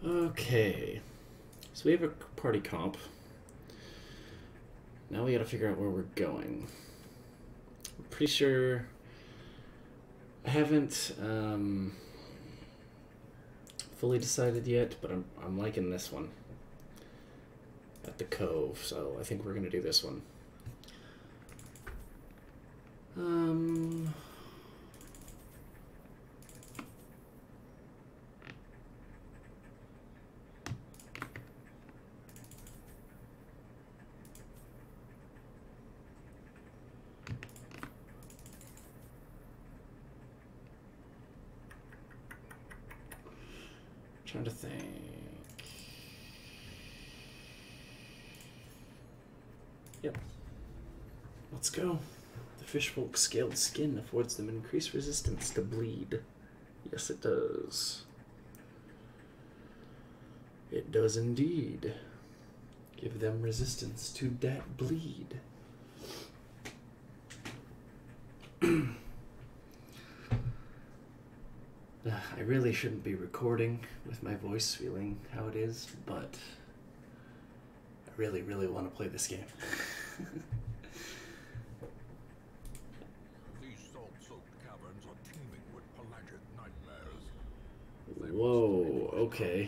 Okay, so we have a party comp. Now we gotta figure out where we're going. I'm pretty sure I haven't fully decided yet, but I'm liking this one at the Cove, so I think we're gonna do this one. Trying to think. Yep. Let's go. The fishfolk scaled skin affords them increased resistance to bleed. Yes, it does. It does indeed. Give them resistance to that bleed. I really shouldn't be recording with my voice feeling how it is, but I really, really want to play this game. These salt-soaked caverns are teeming with pelagic nightmares. Whoa, okay.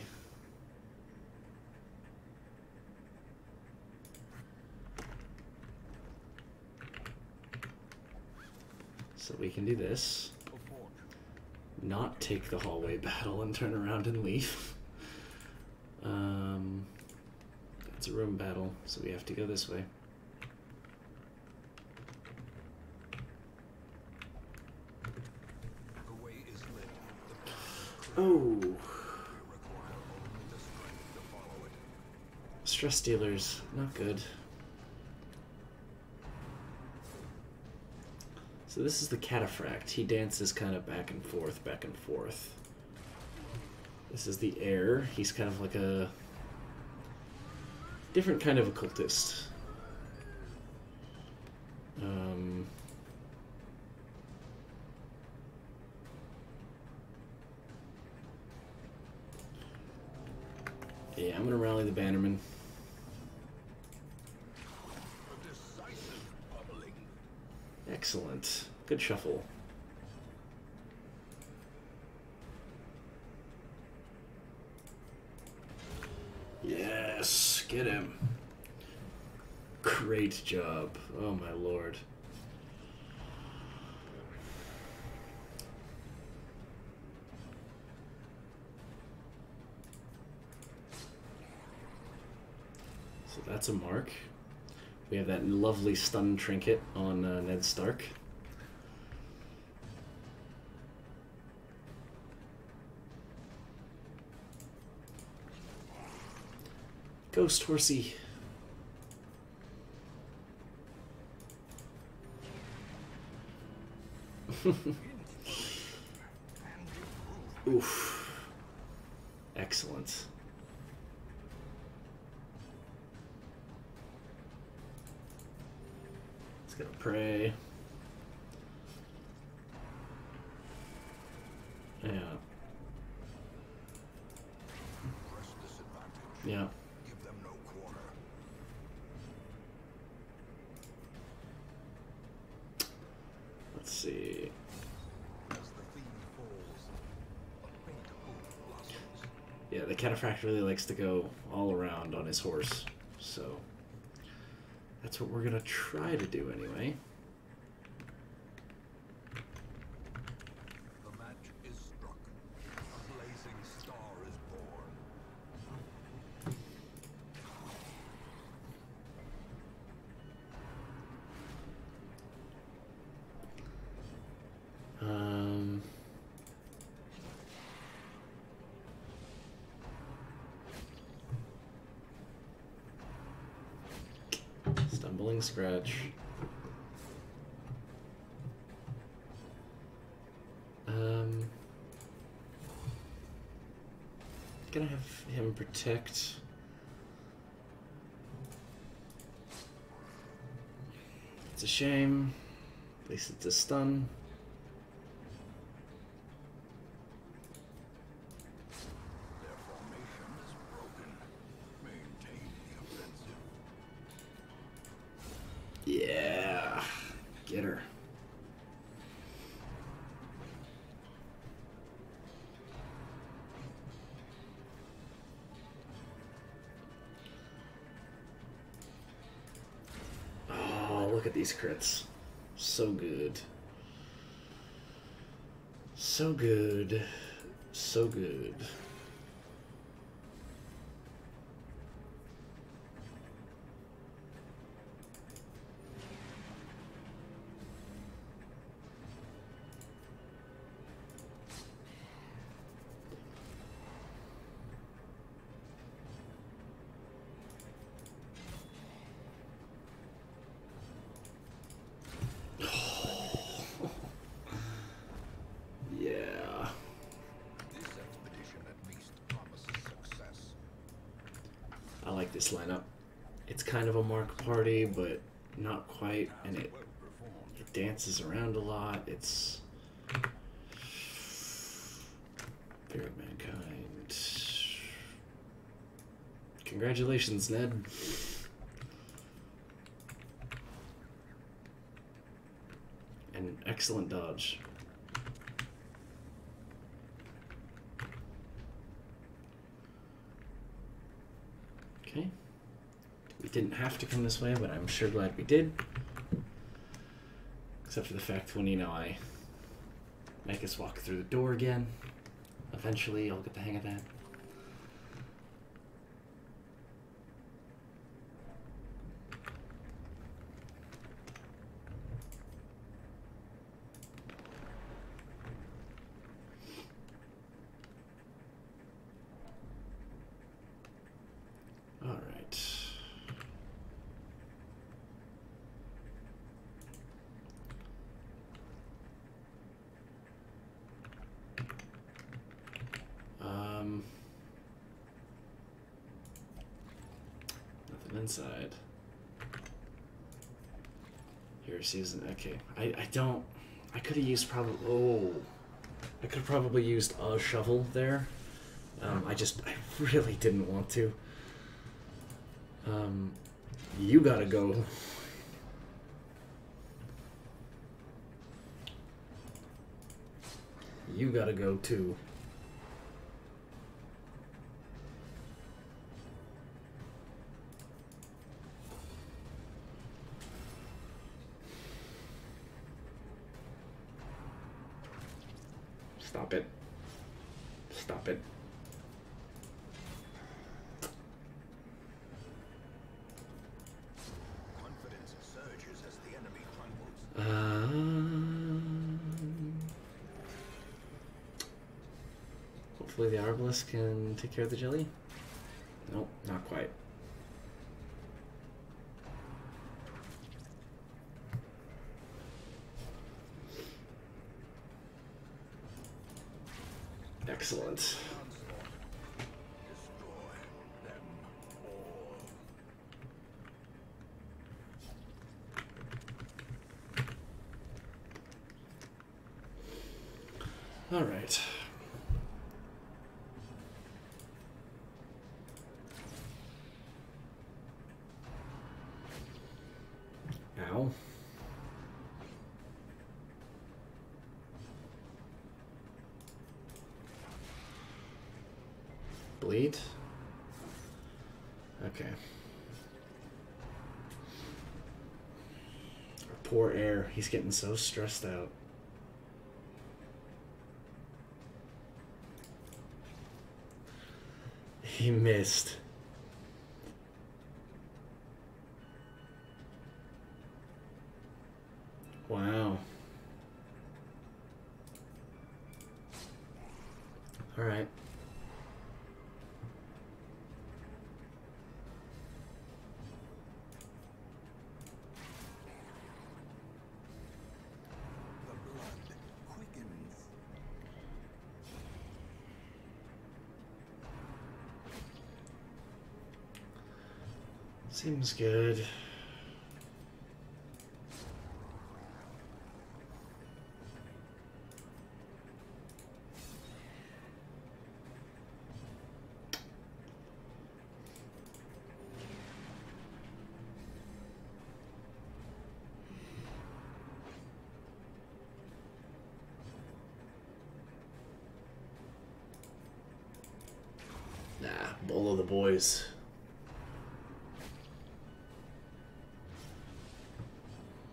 So we can do this. Not take the hallway battle and turn around and leave. It's a room battle, so we have to go this way. The way is lit. Oh. Stress dealers, not good. So this is the cataphract. He dances kind of back and forth, back and forth. This is the heir. He's kind of like a different kind of occultist. Yeah, I'm gonna rally the Bannerman. Excellent. Good shuffle. Yes, get him. Great job. Oh my lord. So that's a mark. We have that lovely stun trinket on Ned Stark. Ghost horsey. Oof. Excellent. Gonna pray. Yeah. Yeah. Give them no quarter. Let's see. As the fiend falls, a faint hope blossoms. Yeah, the cataphract really likes to go all around on his horse, so that's what we're gonna try to do anyway. The match is struck. A blazing star is born. Stumbling scratch. Gonna have him protect. It's a shame. At least it's a stun. Their formation at these crits. So good. So good. So good. This lineup. It's kind of a mark party, but not quite, and it dances around a lot. It's Fear of Mankind. Congratulations, Ned. An excellent dodge. Okay. We didn't have to come this way, but I'm sure glad we did. Except for the fact when, you know, I make us walk through the door again. Eventually, I'll get the hang of that. Nothing inside. Here, season. Okay, I don't. I could have used probably. Oh, I could have probably used a shovel there. I really didn't want to. You gotta go. You gotta go too. Stop it. Stop it. Confidence surges as the enemy crumbles. Hopefully the Arbalest can take care of the jelly. Nope, not quite. Excellent. All right. Ow. Bleed? Okay. Poor Air. He's getting so stressed out. He missed. Wow. All right. Seems good. Nah, Bolo the boys.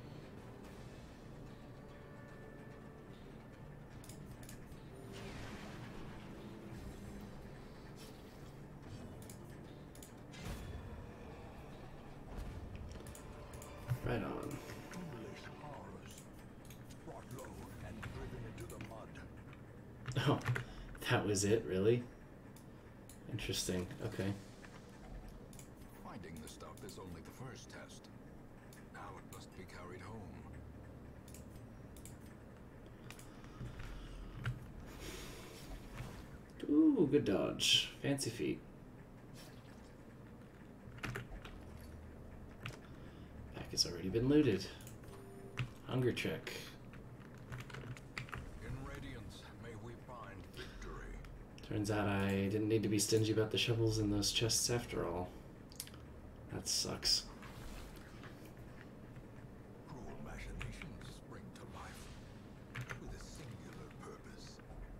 Oh, that was it, really? Interesting. Okay. Finding the stuff is only the first test. Now it must be carried home. Ooh, good dodge. Fancy feet. Pack has already been looted. Hunger check. In Radiance, may we find victory. Turns out I didn't need to be stingy about the shovels in those chests after all. That sucks. Cruel machinations spring to life with a singular purpose.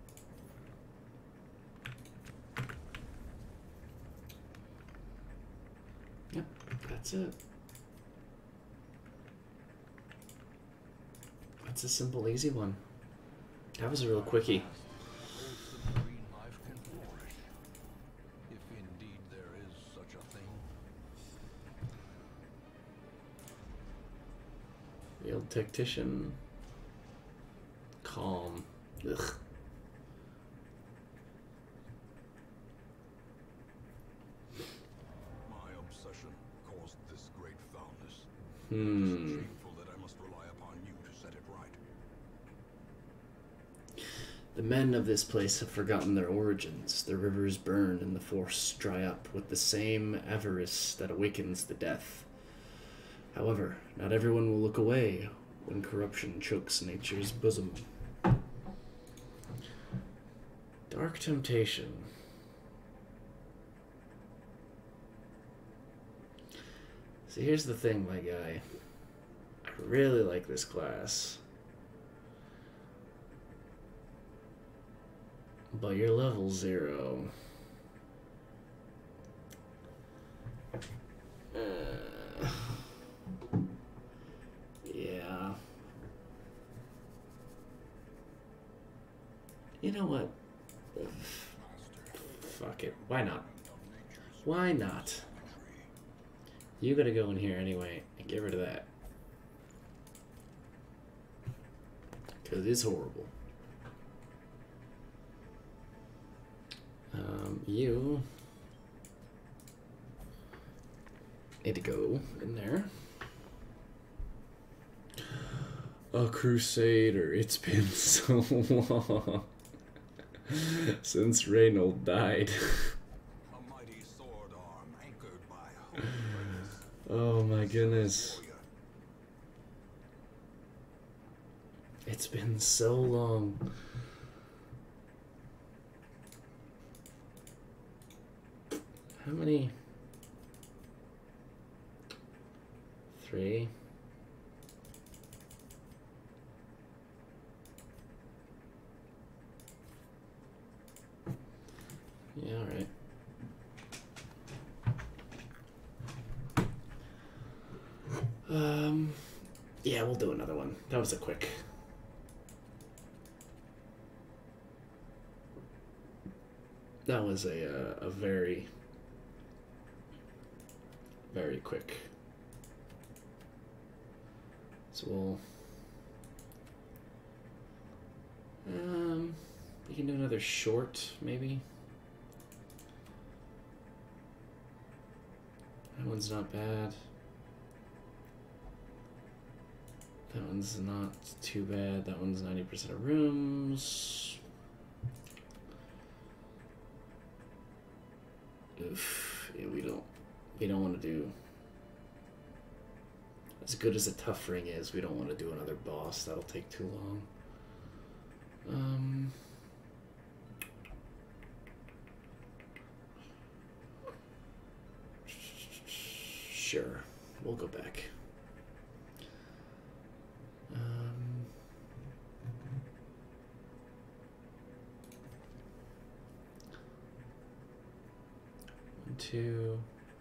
Yep, that's it. That's a simple, easy one. That was a real quickie. Wholesome green life can flourish, if indeed there is such a thing. Field tactician. Calm. Ugh. My obsession caused this great foulness. It is Hmm. shameful that I must rely upon you to set it right. The men of this place have forgotten their origins. The rivers burn and the forests dry up with the same avarice that awakens the death. However, not everyone will look away when corruption chokes nature's bosom. Dark temptation. See, here's the thing, my guy. I really like this class. But you're level 0. Yeah. You know what? Fuck it. Why not? Why not? You gotta go in here anyway and get rid of that. Because it's horrible. You need to go in there. A crusader. It's been so long since Reynold died. A mighty sword arm anchored by holy purpose. Oh my goodness. It's been so long. How many? 3. Yeah, all right. Yeah, we'll do another one. That was a quick. That was a very, very quick. So we'll, we can do another short, maybe. That one's not bad. That one's not too bad. That one's 90% of rooms. Oof. Yeah, we don't want to do, as good as a tough ring is, we don't want to do another boss. That'll take too long. Sure, we'll go back. One, two.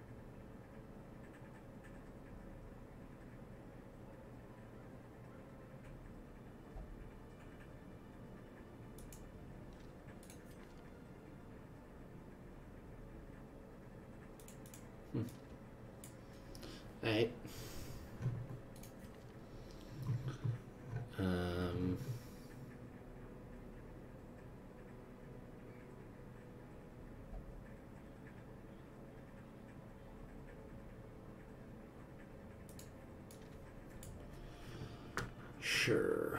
Alright. Sure.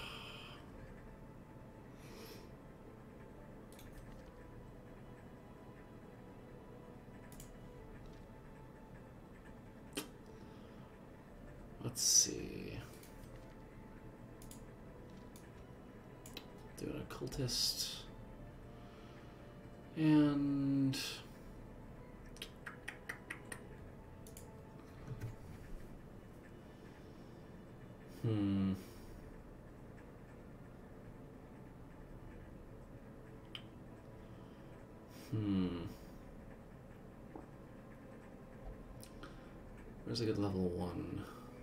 Let's see. Do an occultist. And where's a good level 1?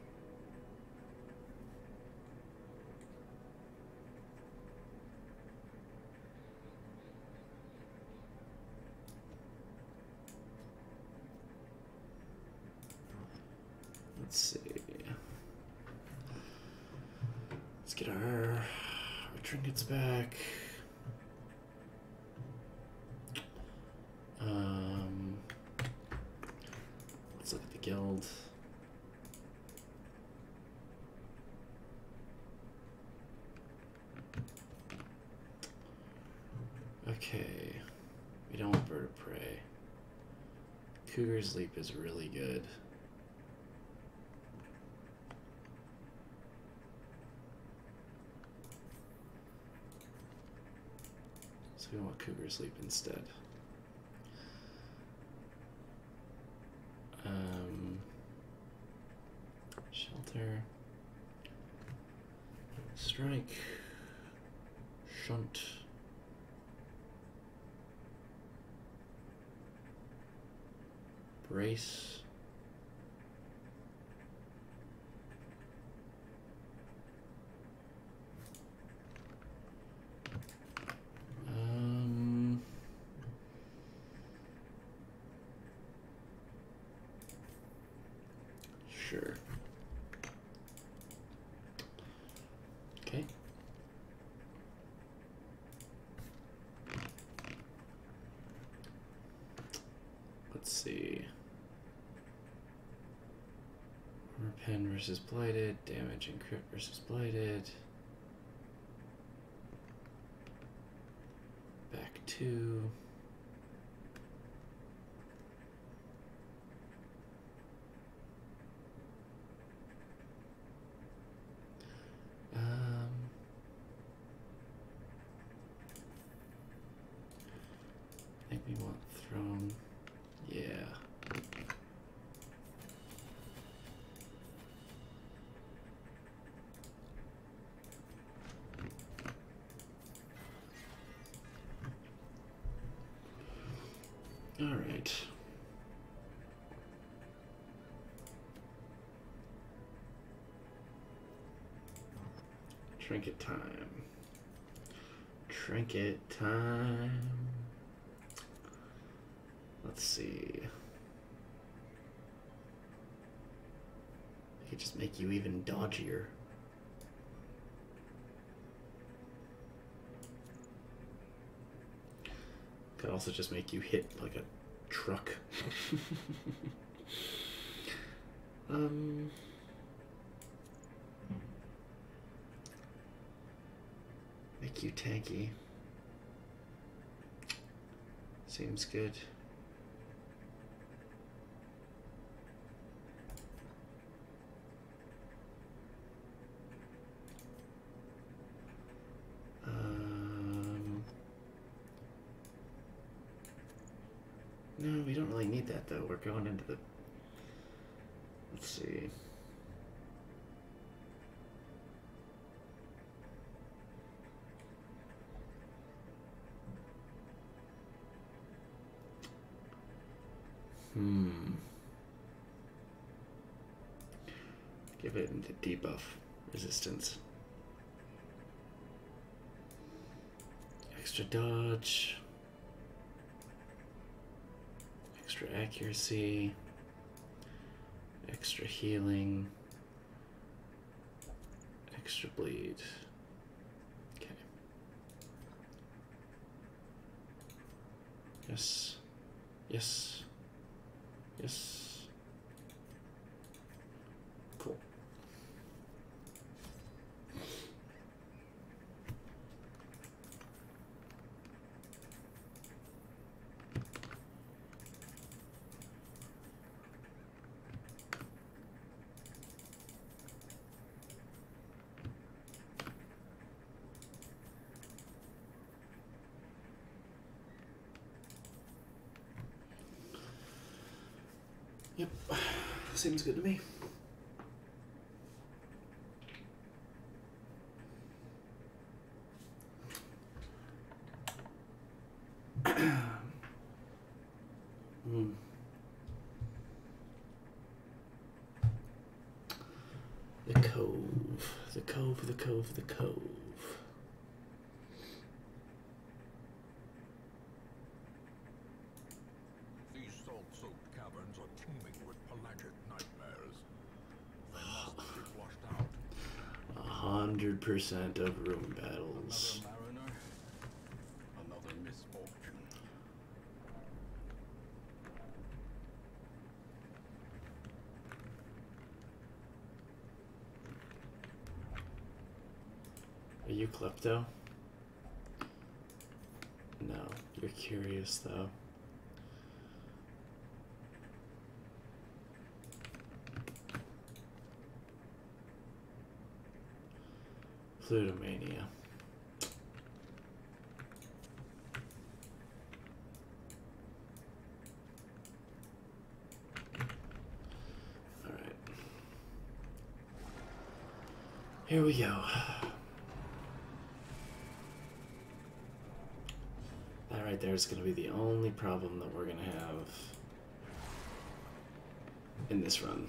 Let's see. Let's get our trinkets back. Let's look at the guild. Okay, we don't want bird of prey. Cougar's Leap is really good. So we want Cougar's Leap instead. Shelter. Strike. Shunt. Brace. Sure. Okay. Let's see. Pen versus Blighted, damage and crit versus Blighted. Back 2. I think we want Throne. Yeah. All right. Trinket time. Trinket time. Let's see. I could just make you even dodgier. Could also just make you hit like a truck. Make you tanky. Seems good. No, we don't really need that though. We're going into the... Let's see. Give it into debuff resistance. Extra dodge. Extra accuracy. Extra healing. Extra bleed. Okay. Yes. Yes. Yes. Cool. Yep. Seems good to me. The cove. The cove, the cove, the cove. These salt-soaked caverns are teeming with pelagic nightmares. They must be flushed out. 100% of room battles. Another mariner, another misfortune. Are you klepto? No, you're curious though. Plutomania. Alright. Here we go. That right there is going to be the only problem that we're going to have in this run.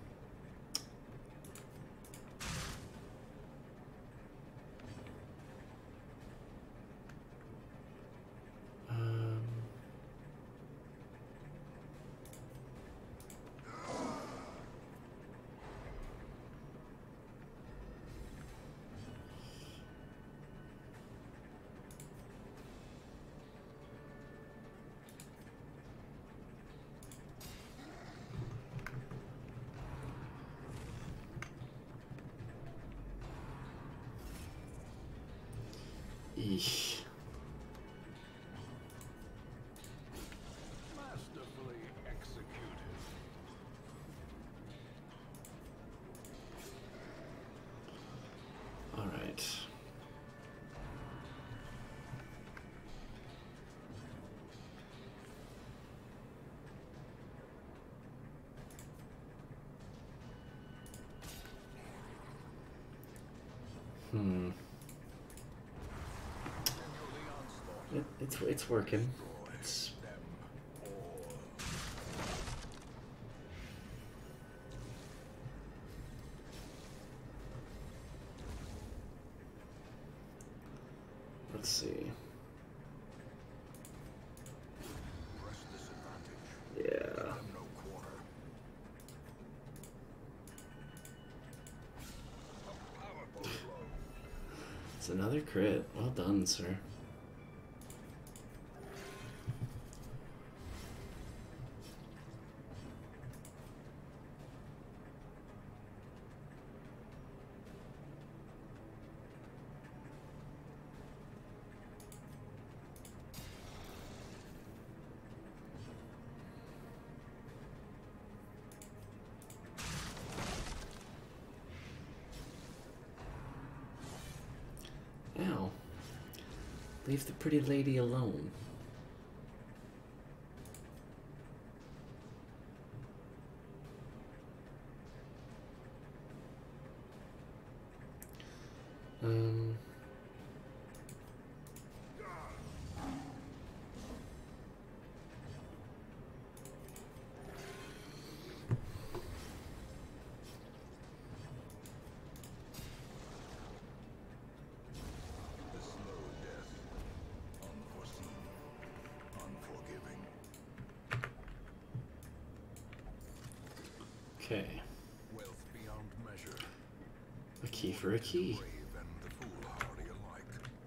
Eesh. Masterfully executed. All right. It's working. It's let's see. Press disadvantage. Yeah. Give them no quarter. A powerful blow. It's another crit. Well done, sir. Ow. Leave the pretty lady alone. The slow death. Unforeseen. Unforgiving. Okay. Wealth beyond measure. A key for a key. Brave and the foolhardy alike.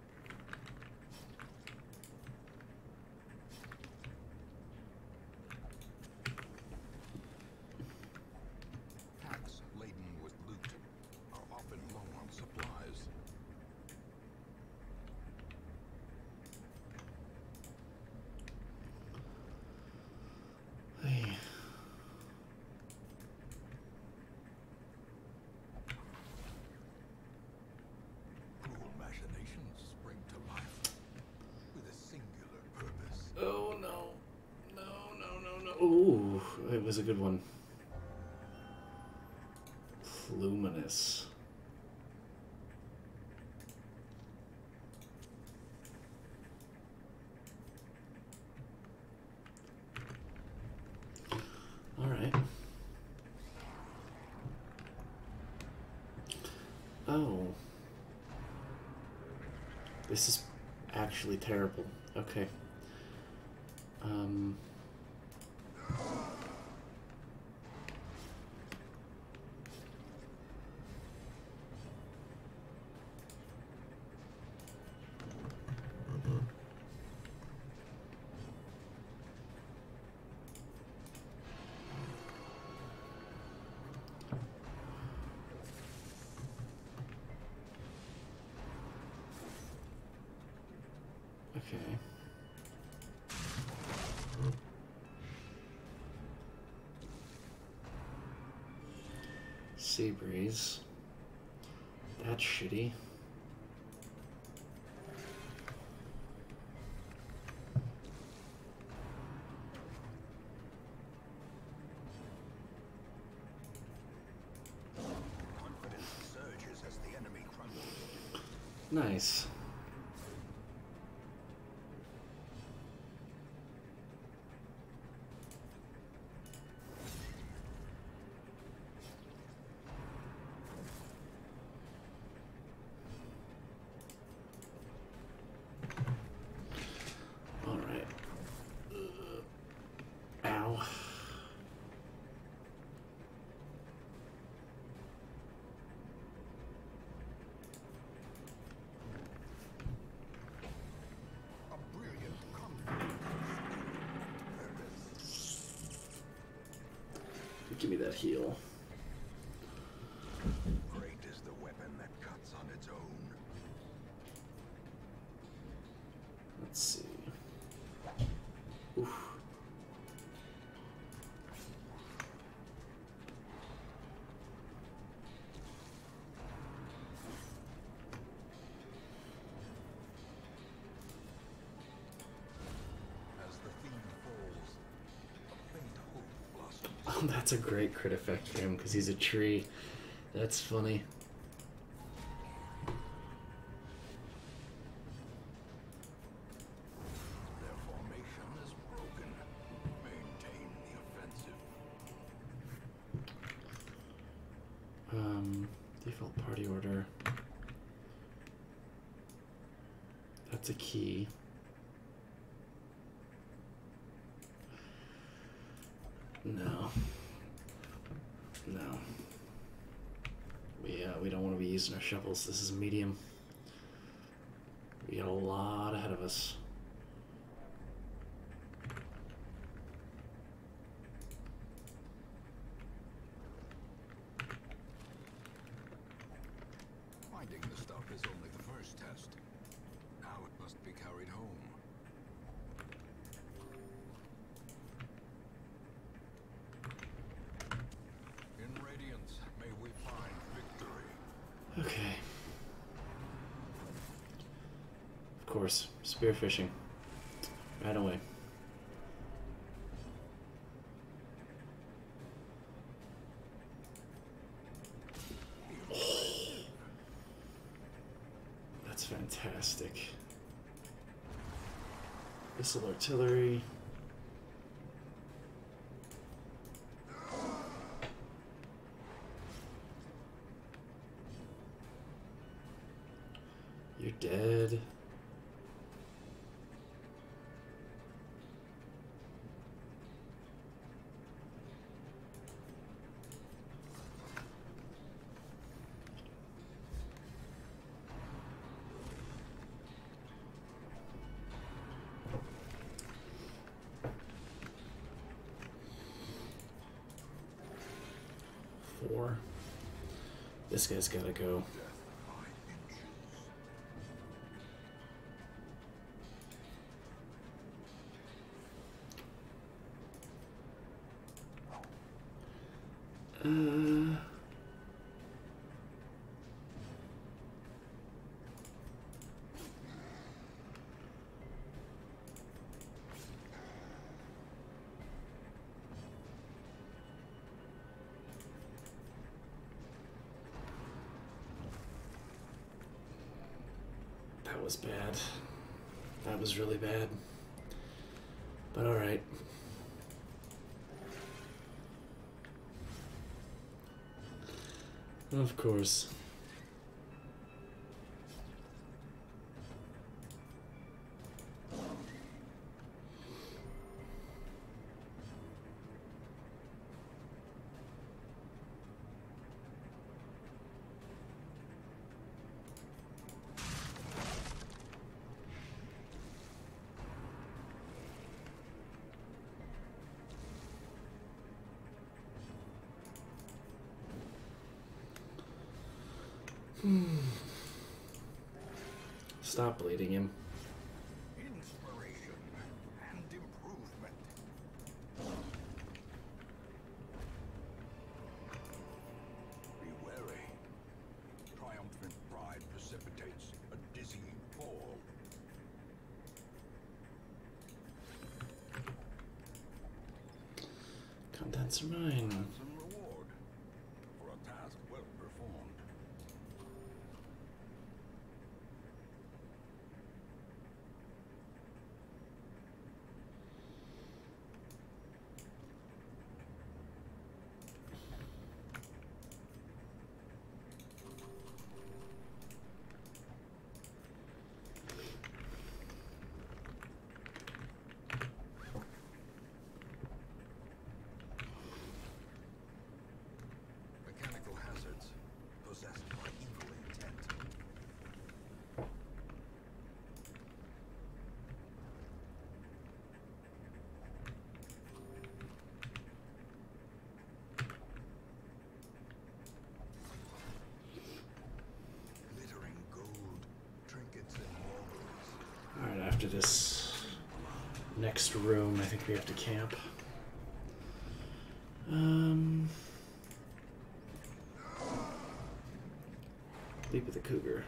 Packs laden with loot are often low on supplies. Hey. Cruel machinations spring to life with a singular purpose. Oh no. No. Ooh. Ooh, it was a good one. Luminous. All right. Oh. This is actually terrible. Okay. Okay. Sea breeze. That's shitty. Confidence surges as the enemy crumbles. Nice. All right. Ow. A brilliant confidence. Give me that heal. Great is the weapon that cuts on its own. Let's see. Oof. As the theme falls, a faint hope blossoms. Oh, that's a great crit effect for him because he's a tree. That's funny. Their formation is broken. Maintain the offensive. Default party order. That's a key. No. No. We don't want to be using our shovels. This is medium. We got a lot ahead of us. Finding the stuff is only the first test. Now it must be carried home. In Radiance, may we find victory. Okay. Of course, spearfishing. Right away. That's fantastic. Missile artillery. You're dead. Four. This guy's gotta go. was bad. That was really bad. But alright. Of course. Stop bleeding him. Inspiration and improvement. Be wary. Triumphant pride precipitates a dizzying fall. Contents are mine. Handsome reward for a task well performed. Mechanical hazards possessed by evil intent. Glittering gold, trinkets and baubles. Alright, after this next room, I think we have to camp. Leap of the Cougar.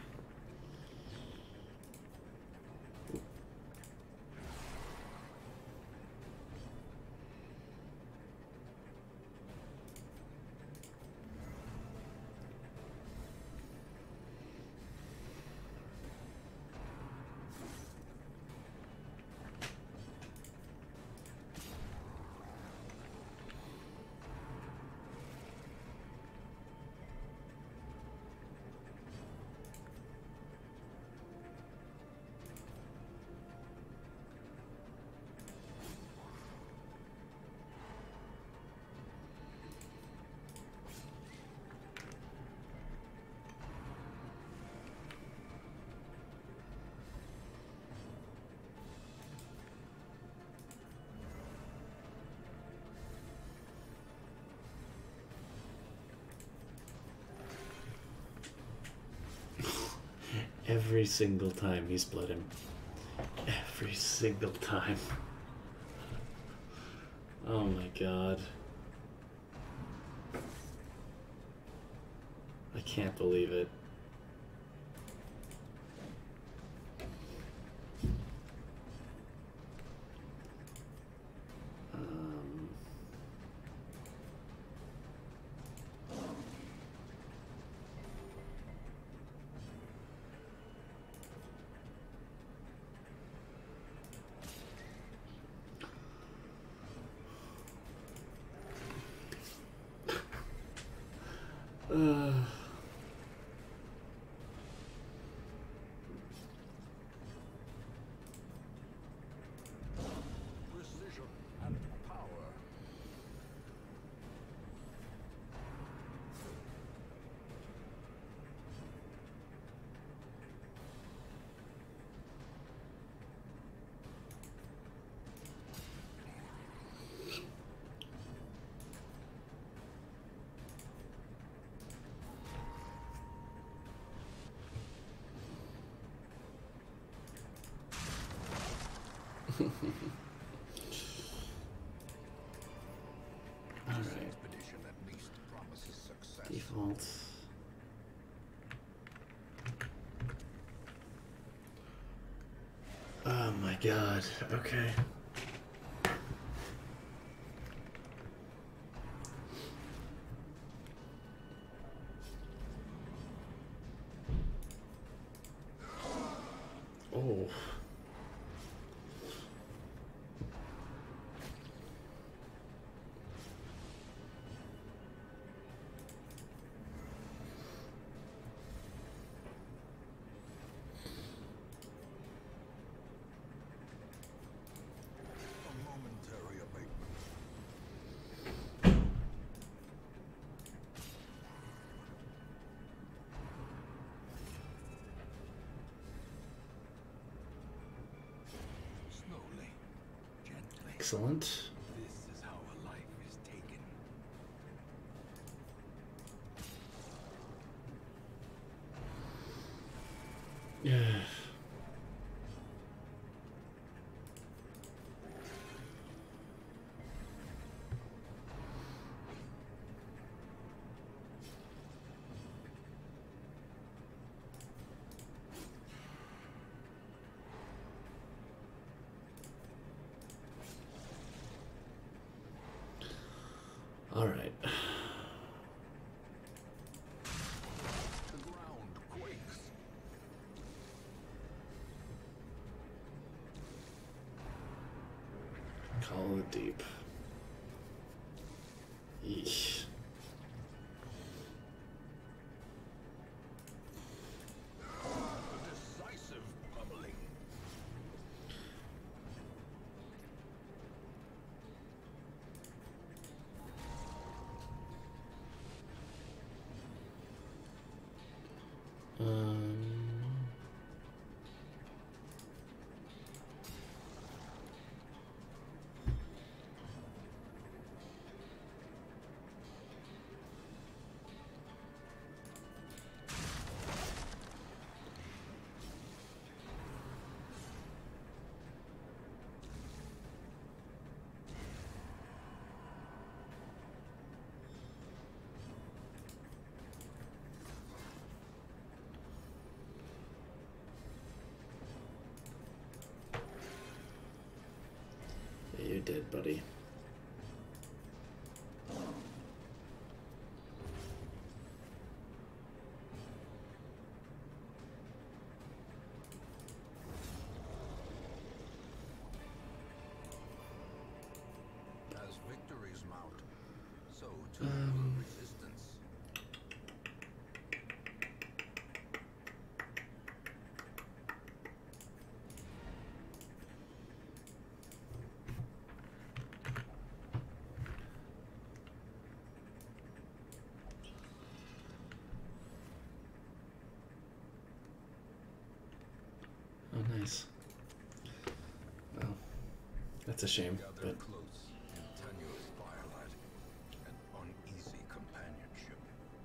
Every single time he's bled him. Every single time. Oh my god. I can't believe it. Precision and power. Alright. Expedition at least promises success. Default. Oh my god. Okay. Excellent. This is how a life is taken. Yeah. All right. The ground quakes. Call it deep. Yeesh. A decisive pummeling. Um. Yeah, you did, buddy. As victories mount, so too will resistance. Oh, nice. Well, that's a shame, Gather but close in tenuous firelight, an uneasy companionship.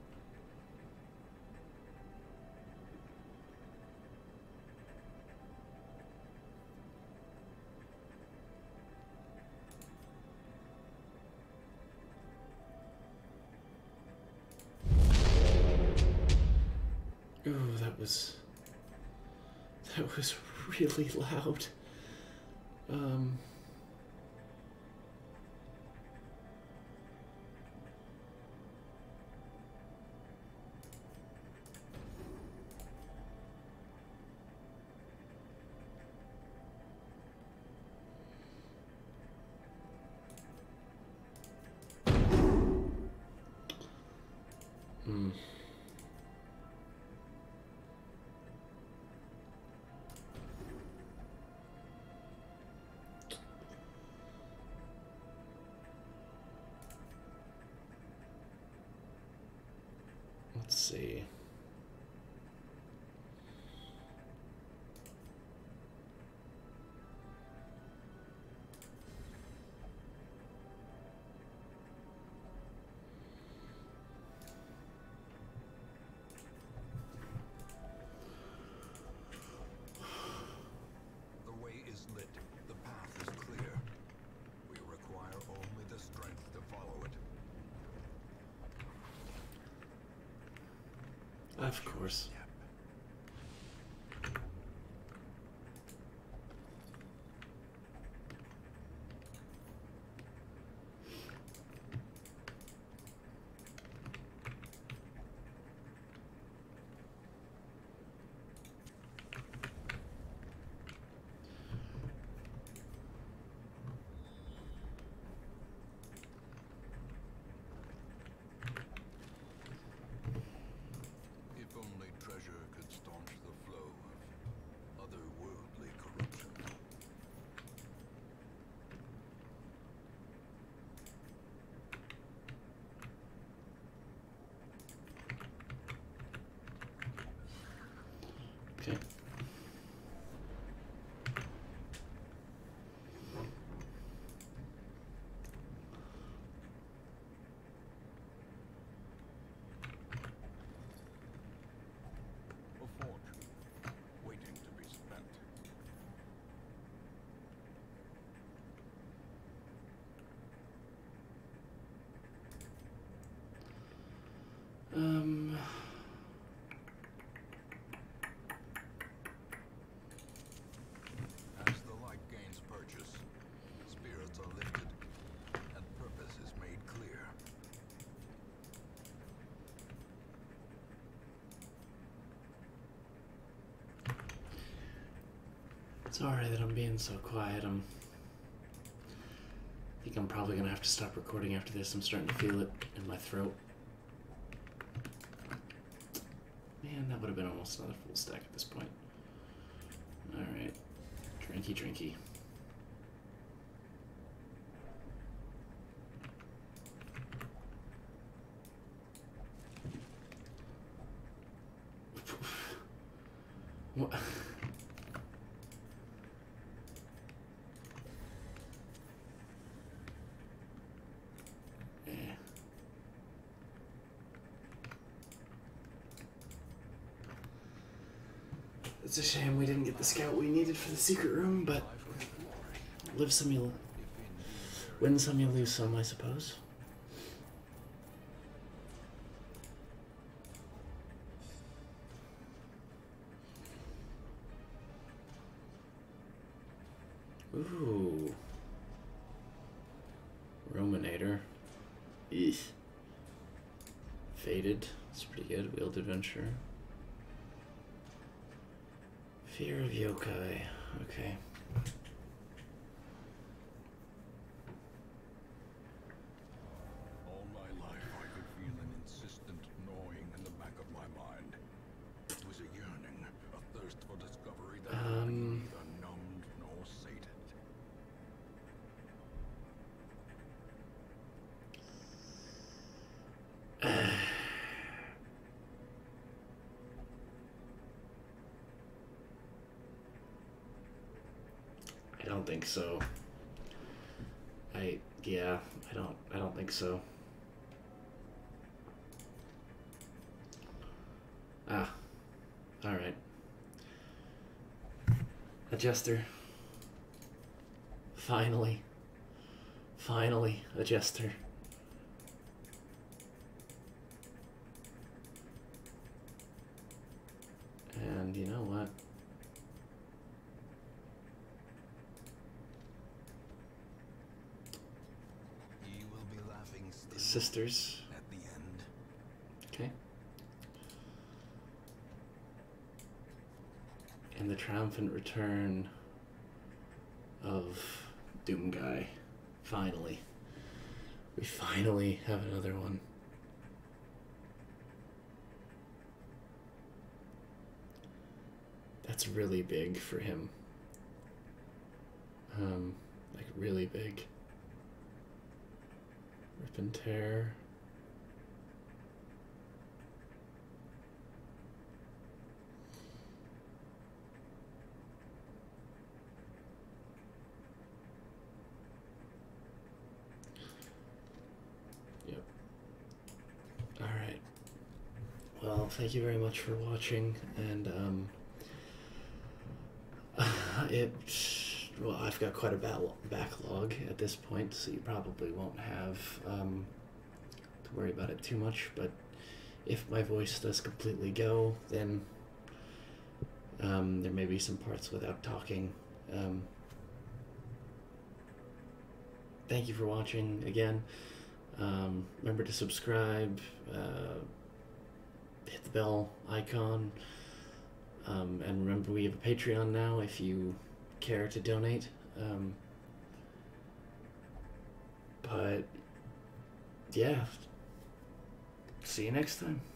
oh, that was really loud. Um. Hmm. Let's see. The way is lit, the path is clear. We require only the strength to follow it. Of course. If only treasure Sorry that I'm being so quiet. I think I'm probably gonna have to stop recording after this. I'm starting to feel it in my throat. Man, that would have been almost another full stack at this point. Alright. Drinky, drinky. What? It's a shame we didn't get the scout we needed for the secret room, but live some you win some, you lose some, I suppose. Ooh. Rominator. Eesh. Faded. It's pretty good. Wheeled Adventure. Fear of Yokai. Okay. All my life I could feel an insistent gnawing in the back of my mind. It was a yearning, a thirst for discovery that neither numbed nor sated. I don't think so. I don't think so. Ah. Alright. Adjuster. Finally. Finally, adjuster. And you know what? You will be laughing still Sisters. at the end. Okay. And the triumphant return of Doom Guy. Finally. We finally have another one. That's really big for him. Like really big. Rip and Tear. Yep. Alright. Well, thank you very much for watching, and well, I've got quite a backlog at this point, so you probably won't have to worry about it too much, but if my voice does completely go, then there may be some parts without talking. Thank you for watching again. Remember to subscribe, hit the bell icon, and remember we have a Patreon now if you care to donate. But yeah, see you next time.